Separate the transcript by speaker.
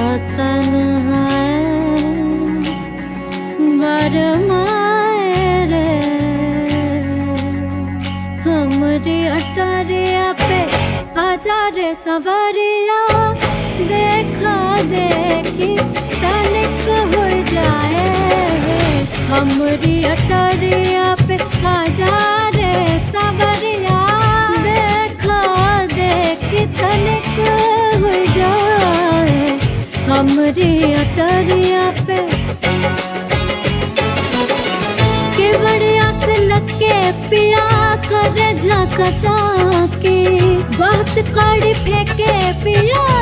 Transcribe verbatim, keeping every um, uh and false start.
Speaker 1: तन्हाई बरमाए रे हमरी अटरिया पे आजा रे सवरिया देखा देखी तनिक हो जाए हमरी अटरिया पे आजा रे सवरिया देखा देखी तनिक हो जाए हमरी अटरिया पे केवड़िया से लगे पिया करे झाका झाकी बहुत कड़ी फेंके पिया